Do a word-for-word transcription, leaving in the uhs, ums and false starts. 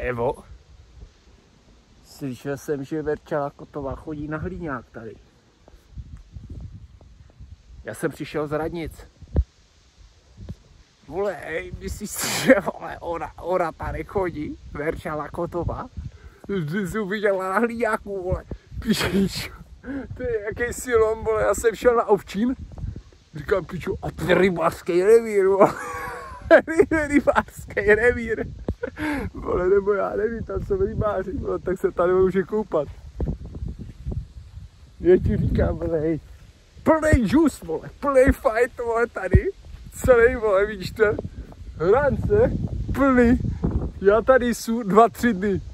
Evo, slyšel jsem, že Verča Lakotová chodí na Hlíňák tady. Já jsem přišel z radnic. Vole, hej, myslíš si, že vole, ona, ona tady chodí, Verča Lakotová? Ty jsi uviděla na Hlíňáku, vole, píš, to je jaký silom, vole, já jsem šel na ovčín. Říkám, piču, a to je rybářský revír, vole. Rybářský revír. Vole, nebo já nevím, tam jsou rybáři, vole, tak se tady může koupat. Já ti říkám, vole, hej, plnej džus, vole, plnej fight, vole, tady. Celý, vole, vidíš to? Hrance, plný. Já tady jsou dva, tři dny.